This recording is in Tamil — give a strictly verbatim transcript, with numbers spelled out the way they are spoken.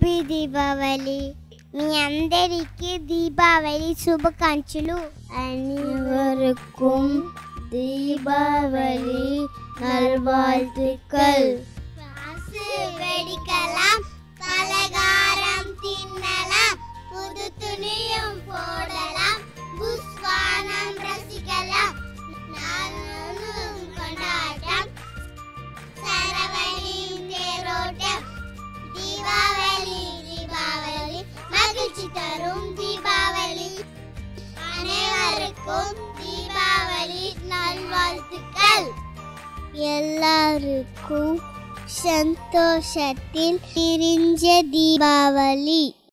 హ్యాపీ దీపావళి. మీ అందరికీ దీపావళి శుభాకాంక్షలు. அனைவருக்கும் தீபாவளி நல்வாழ்த்துக்கள். காசு வெடிக்கலாம், பலகாரம் தின்னலாம், புது துணியும் போடலாம், புஷ்வானம் ரசிக்கலாம், நானும் கொண்டாட்டம், சரவணியும் தேரோட்டம். தீபாவளி தீபாவளி மகிழ்ச்சி தரும் தீபாவளி. அனைவருக்கும் தீபாவளி நல்வாழ்த்துக்கள். எல்லாருக்கும் சந்தோஷத்தில் நிறைஞ்ச தீபாவளி.